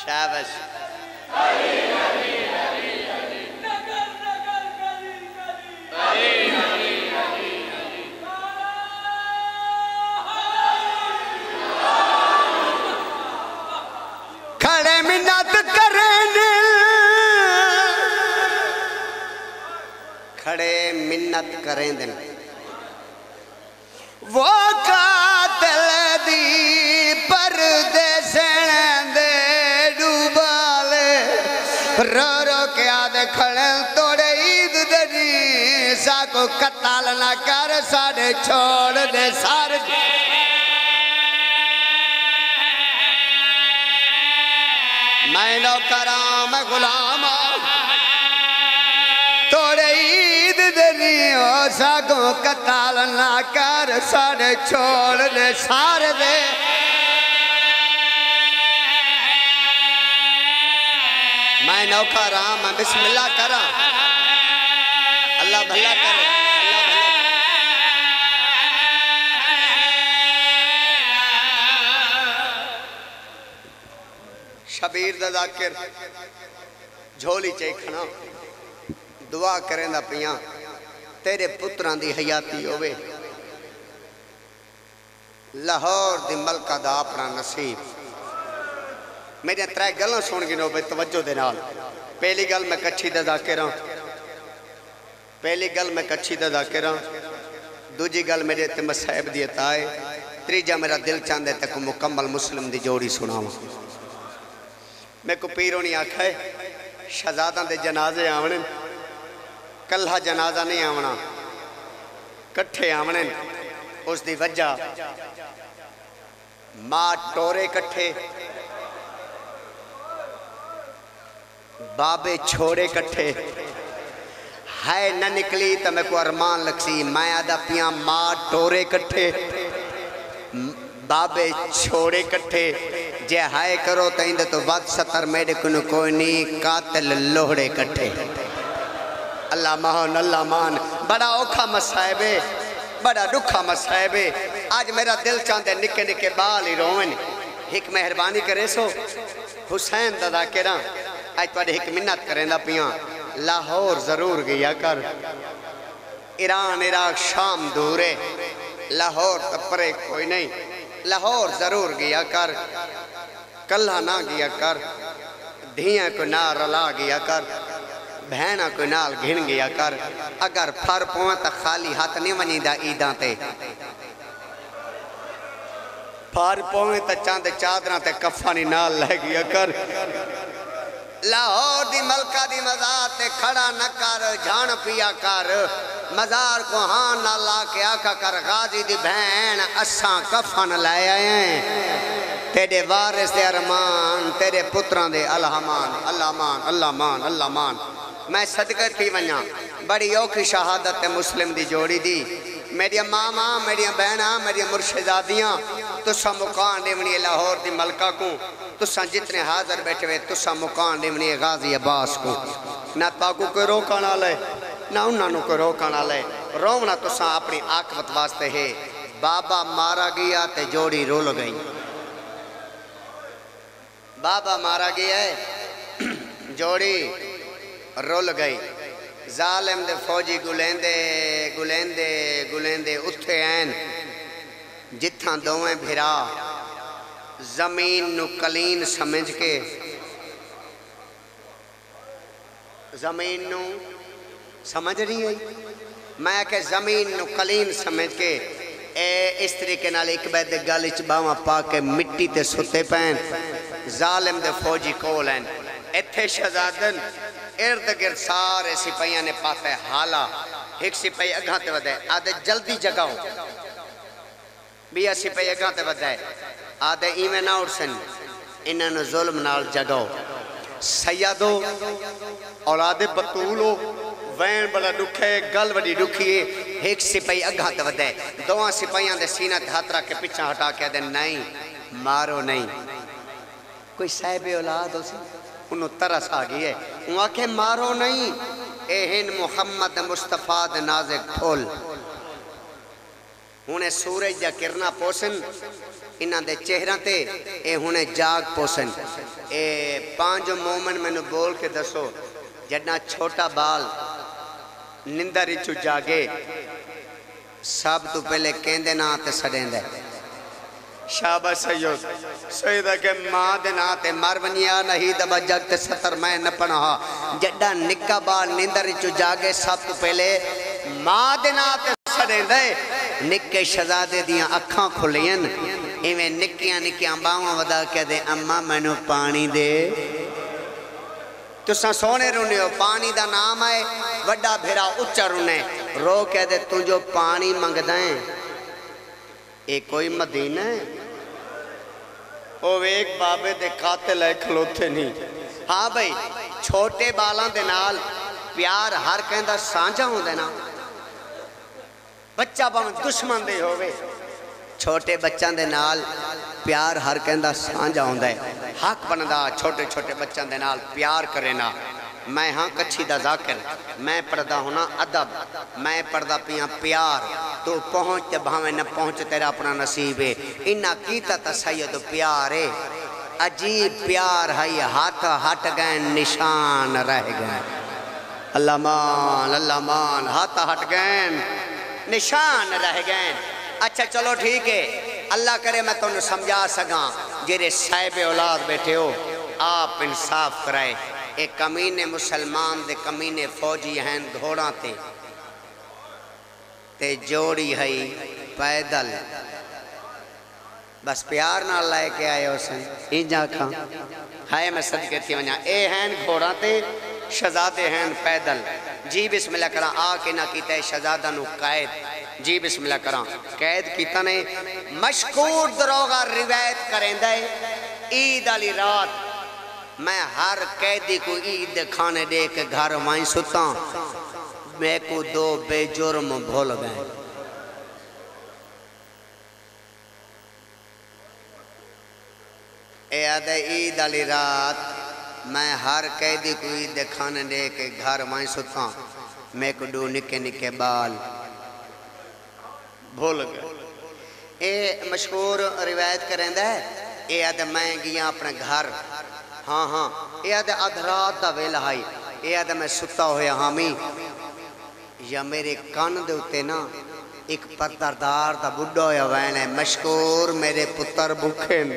شابش کھڑے منت کریں کھڑے منت کریں دن وہ قاتل دی پردے سین دے ڈوبالے رو رو کے آدھے کھڑے توڑے عید دنی ساکو قتال نہ کر ساڑھے چھوڑ دے سارے میں نوکراں میں غلام توڑے عید دنی ساکو قتال نہ کر ساڑھے چھوڑ دے سارے دے میں نوکراں میں بسم اللہ کراں اللہ بھلا کرے شبیر دا ذاکر جھولی چاہی کھنا دعا کریں دا پیاں تیرے پتران دی حیاتی ہوئے لاہور دی ملکہ دا اپنا نصیب میرے ترائے گلوں سون گنو بے توجہ دے نال پہلی گل میں کچھی دا ذاکراں پہلی گل میں کچھی دا ذاکراں دوجی گل میرے تے مسائب دیتا ہے تریجہ میرا دل چاندے تک مکمل مسلم دی جوڑی سناؤں میں کو پیروں نہیں آکھا ہے شہزادہ دے جنازے آونے کلہ جنازہ نہیں آونا کٹھے آونے اس دی وجہ ماں ٹورے کٹھے بابے چھوڑے کٹھے ہے نہ نکلی تو میں کو ارمان لکسی میں آدھا پیاں ماں ٹورے کٹھے بابے چھوڑے کٹھے جے ہائے کرو تو اندھے تو وقت ستر میڈے کنو کوئی نہیں قاتل لوڑے کٹھے اللہ مان بڑا اوکھا مسائبے بڑا دکھا مسائبے آج میرا دل چاندے نکے نکے بال ہی روئن ایک مہربانی کرے سو حسین دادا کراں آج تو ایک منت کریں دا پیاں لاہور ضرور گیا کر ایران عراق شام دورے لاہور تپرے کوئی نہیں لاہور ضرور گیا کر کلہ نہ گیا کر دھیاں کو نہ رلا گیا کر بہنہ کو نال گھن گیا کر اگر پھر پویں تا خالی ہاتھ نہیں ونی دا عیداں تے پھر پویں تا چاند چادران تے کفانی نال لے گیا کر لاہور دی ملکہ دی مزار تے کھڑا نہ کر جھان پیا کر مزار کو ہاں نہ لا کے آکھا کر غازی دی بہن اساں کفن لائے آئیں تیرے وارث دے ارمان تیرے پتران دے اللہ مان میں صدقہ تھی ونیا بڑی اوکھی شہادت مسلم دی جوڑی دی میری ماما میری بہنہ میری مرشدادیاں تسا مکان دیونی لاہور دی ملکہ کو تسا جتنے حاضر بیٹھے ہوئے تسا مکان دیونی غازی عباس کو نہ تاکو کوئی روکانا لے نہ انہوں کوئی روکانا لے رومنا تسا اپنی آقبت واسطے ہے بابا مارا گیا تے جوڑی رول گئی بابا مارا گیا ہے جوڑی رول گئی ظالم دے فوجی گلیندے اتھے این جتھاں دوئیں بھرا زمین نو کلین سمجھ کے زمین نو سمجھ رہی ہے میں کہ زمین نو کلین سمجھ کے اس طریقے نال ایک بید گالچ باواں پا کے مٹی تے ستے پین ظالم دے فوجی کول ہیں اتھے شہزادن ارد گرد سارے سپاہیاں نے پاتے حالا ایک سپاہی اگھاں تے ودے آدھے جلدی جگاؤ بیا سپاہی اگھاں تے ودے آدھے ایمیں نہ اڑسن انہوں ظلم نال جگاؤ سیادو اولاد بطولو وین بڑا دکھے گل بڑی دکھئے ایک سپاہی اگھاں تے ودے دوہاں سپاہیاں دے سینہ ہاتھ رکھ کے پیچھے ہٹا کے دے نہیں مارو نہیں کوئی صاحب اولاد ہو سی انہوں ترس آگئی ہے انہوں آکھے مارو نہیں اہن محمد مصطفیٰ دے نازک پھول انہیں سورج جا کرنا پوسن انہاں دے چہرہ تے اے ہونے جاگ پوسن اے پانچ مومن میں نے بول کے دسو جڑنا چھوٹا بال نندر اچھو جاگے سب تو پہلے کہندے نا تے سڑیں دے شابہ سیدہ کہ ماں دے نا تے مرونیا نہیں دبا جگ تے ستر میں نپنہا جڑا نکا بال نندر اچھو جاگے سب تو پہلے ماں دے نا تے سڑیں دے نکے شہزادے دیاں اکھاں کھلین ایویں نکیاں باواں ودا کہ دے اماں میں نو پانی دے تو ساں سونے رونے ہو پانی دا نام آئے وڈا بھیرا اچھا رونے رو کہہ دے تو جو پانی منگ دائیں ایک کوئی مدینہ ہے وہ ایک بابے دے قاتل ہے کھلوتے نہیں ہاں بھئی چھوٹے بالاں دے نال پیار ہر کہندہ سانجا ہوں دے نا بچہ باں دشمن دے ہوئے چھوٹے بچان دے نال پیار ہر کہندہ سانجا ہوں دے حق بندہ چھوٹے چھوٹے بچان دے نال پیار کرے نا میں ہاں کچھی دا ذاکر میں پردہ ہونا ادب میں پردہ پیاں پیار تو پہنچ بھاویں نہ پہنچ تیرا اپنا نصیب ہے انہا کیتا تا سید پیار ہے عجیب پیار ہے ہاتھ ہٹ گئے نشان رہ گئے اللہ مان ہاتھ ہٹ گئے نشان رہ گئے اچھا چلو ٹھیک ہے اللہ کرے میں تو انہوں سمجھا سکاں جیرے صاحب اولاد بیٹھے ہو آپ انصاف کرائے ایک کمینے مسلمان دے کمینے فوجی ہیں گھوڑا تے جوڑی ہے پیدل بس پیار نہ لائے کے آئے ہو سن این جا کھاں ہائے میں صدقے تھی ونیا اے ہیں گھوڑا تے شہزادے ہیں پیدل جی بسم اللہ کرا آکے نہ کیتا ہے شہزادہ نو قائد جی بسم اللہ کرا قید کیتا نے مشکور دروغہ روایت کریں دے عید علی رات میں ہر قیدی کو عید کھانے دے کے گھر وائیں ستا میں کو دو بے جرم بھول گئے اے آدھے عید علی رات میں ہر قیدی کو عید کھانے دے کے گھر وائیں ستا میں کو دو نکے نکے بال بھول گئے اے مشہور روایت کریں دے اے آدھے میں گیا اپنے گھر ہاں اے آدھے ادھرات دا ویلہ آئی اے آدھے میں ستا ہویا ہامی یا میرے کان دے ہوتے نا ایک پتردار دا بڑھا ہویا وین ہے مشکور میرے پتر بکھیں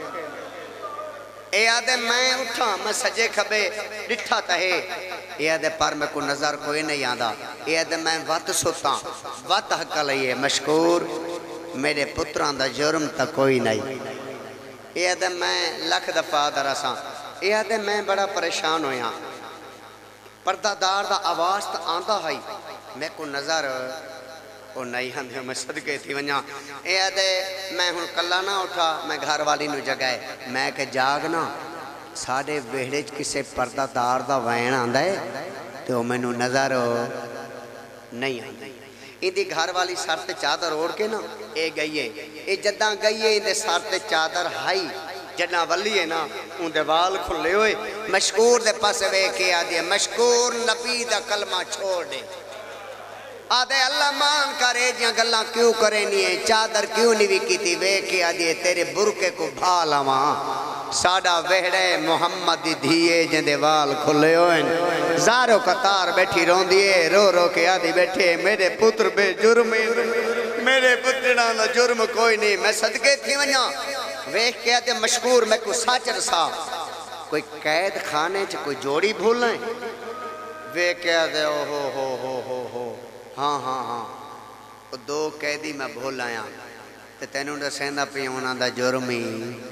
اے آدھے میں اٹھا میں سجے کھبے ڈٹھا تہے اے آدھے پر میں کو نظر کوئی نہیں آدھا اے آدھے میں وقت ستا وقت حقا لئیے مشکور میرے پتران دا جرم تا کوئی نہیں اے آدھے میں لکھ دفعہ درساں اے آدھے میں بڑا پریشان ہویا پردہ دار دا آواز تا آندہ ہے میں کو نظر او نہیں ہندے میں صدقے تھی ونیا اے آدھے میں ہن کلا نہ اٹھا میں گھر والی نو جگائے میں کہ جاگنا ساڑے ویڑج کسے پردہ دار دا وین آندہ ہے تو میں نو نظر نہیں آندہ ان دی گھر والی سارتے چادر اوڑ کے نا اے گئیے اے جداں گئیے ان دے سارتے چادر ہائی جداں ولی ہے نا ان دے وال کھلے ہوئے مشکور دے پاس وے کے آدھے مشکور نبی دا کلمہ چھوڑ دے آدھے اللہ مان کرے جیاں گلاں کیوں کرے نہیں ہے چادر کیوں نہیں بھی کی تھی وے کے آدھے تیرے برکے کو بھالا وہاں ساڑا وہڑے محمد دھیے جندے وال کھلے ہوئے زارو قطار بیٹھی رون دیئے رو رو کے آدھی بیٹھے میرے پتر بے جرم میرے پترنا دا جرم کوئی نہیں میں صدقے تھی ونیا ویکھ کے آدھے مشکور میں کو ساچ رسا کوئی قید کھانے چھ کوئی جوڑی بھول لائیں ویکھ کے آدھے ہو ہاں دو قیدی میں بھول آیا تے تینوں دا سیندہ پہ ہونا دا جرمی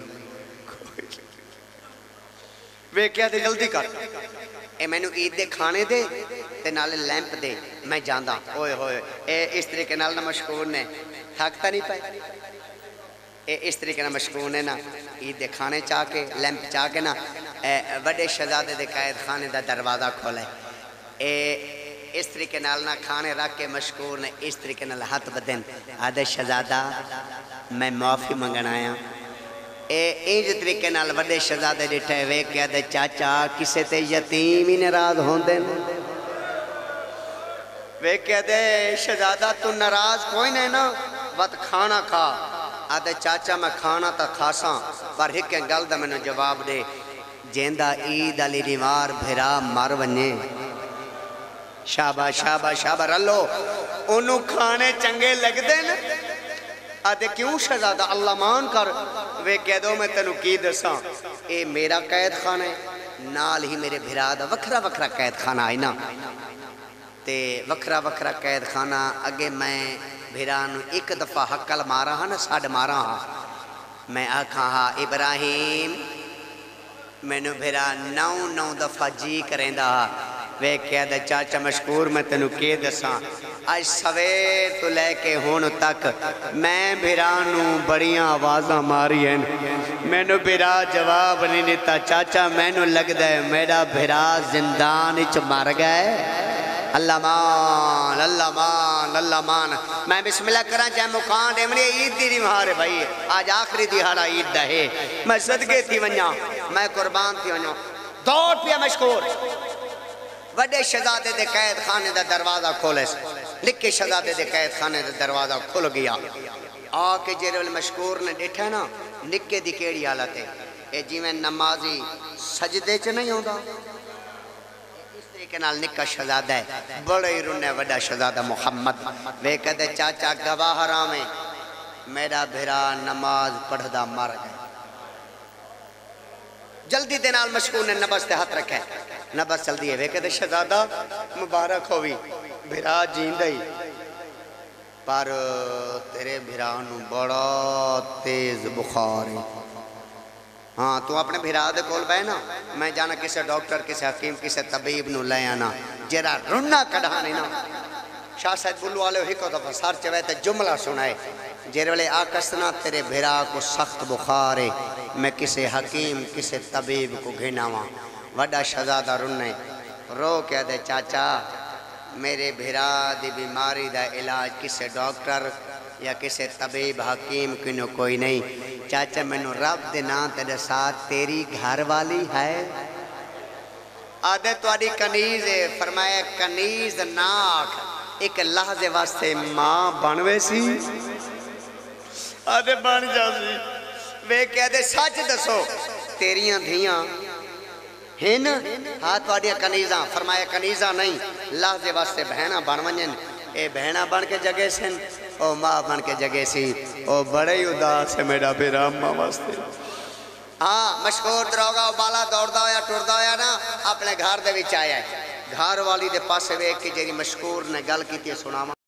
وے کیا دے جلدی کر اے میں نو عید دے کھانے دے تے نالے لیمپ دے میں جاندہ ہوئے اے اس طریقے نال نہ مشکور نے تھاکتا نہیں پائے اے اس طریقے نہ مشکور نے نا عید دے کھانے چاہ کے لیمپ چاہ کے نا وڈے شہزادے دے قائد خانے دا دروازہ کھولے اے اس طریقے نال نہ کھانے رکھ کے مشکور نے اس طریقے نال ہاتھ بدن آدھے شہزادہ میں معافی منگنا آیا اینج طریقے نال وڈے شہزادے ڈٹھے وے کہ آدھے چاچا کسے تے یتیم ہی ناراض ہون دیں وے کہ آدھے شہزادہ تو ناراض کوئی نہیں نا وقت کھانا کھا آدھے چاچا میں کھانا تا کھاساں پر ایک گل دا میں نے جواب دے جیندہ عید علی ریوار بھرا مر ونجے شابہ شابہ شابہ رلو انہوں کھانے چنگے لگ دے نا آدھے کیوں شہزادہ اللہ مان کر وے کہہ دو میں تنو کی دساں اے میرا قید خانہ ہے نال ہی میرے بھرا دا وکھرا وکھرا قید خانہ آئی نا تے وکھرا وکھرا قید خانہ اگے میں بھرانو ایک دفعہ حقل مارا ہاں نا ساڑھ مارا ہاں میں آکھا ہاں ابراہیم میں نو بھرا 9 دفعہ جی کریں دا وے کہہ دا چاچا مشکور میں تنو کے دساں آج سویر تو لے کے ہون تک میں بھرانو بڑیاں آوازاں ماری ہیں میں نو بھرا جواب نہیں دیتا چاچا میں نو لگ دے میرا بھرا زندان اچ مار گئے اللہ مان اللہ مان اللہ مان میں بسم اللہ کرا چاہے مکان دے منی عید دی مہارے بھائی آج آخری دیہارا عید دا ہے میں صدقے تھی ونیا میں قربان تھی ونیا دوڑ پیا مشکور وڈے شہزادے دے قید خانے دا دروازہ کھولے سے لکھے شہزادے دے قید خانے دا دروازہ کھل گیا آکے جیرول مشکور نے ڈیٹھا نا نکے دی کیڑی حالت ہے اے جی میں نمازی سجدے چ نہیں ہوندہ کے نال نکا شہزادہ ہے بڑے ہی رنے وڈا شہزادہ محمد وہ کہتے چاچا گواہ رامے میرا بھرا نماز پڑھدا مر گئے جلدی دے نال مشکور نے نبض تے ہاتھ رکھے نبض چل دیئے وہ کہتے شہزادہ مبارک ہوئی بھرا جیندہ ہی پر تیرے بھرانو بڑا تیز بخار ہے ہاں تو اپنے بھرا دے کول بے نا میں جانا کسے ڈاکٹر کسے حکیم کسے طبیب نو لے آنا جیرا رنہ کڑھانے نا شاہ سید بلو والے ہکو دفعہ سار چوے تے جملہ سنائے جیرے والے آکسنا تیرے بھرا کو سخت بخارے میں کسے حکیم کسے طبیب کو گھناواں وڈا شہزادہ رنہ رو کہہ دے چاچا میرے بھرا دی بیماری دا علاج کسے ڈاکٹر یا کسے طبیب حکیم کنو کوئی نہیں چاچا میں نو رب دینا تیرے ساتھ تیری گھر والی ہے آدھے تو آدھی کنیز ہے فرمایا کنیز ناک ایک لحظے واسطے ماں بنوے سی آدھے بن جا سی وہ کہہ دے سچ دسو تیریاں دھیاں ہیں نا ہاں تو آدھی کنیزاں فرمایا کنیزاں نہیں لحظے واسطے بہنہ بن ونجن اے بہنہ بن کے جگہ سن او ماں بن کے جگہ سی او بڑے ہی اداس ہے میرا بھرا ماں واسطے ہاں مشکور دروگا بالا دوڑدا ہویا ٹردا ہویا نا اپنے گھر دے وچ آیا ہے گھر والی دے پاسے ویکھ کے جیری مشکور نے گل کیتی سناواں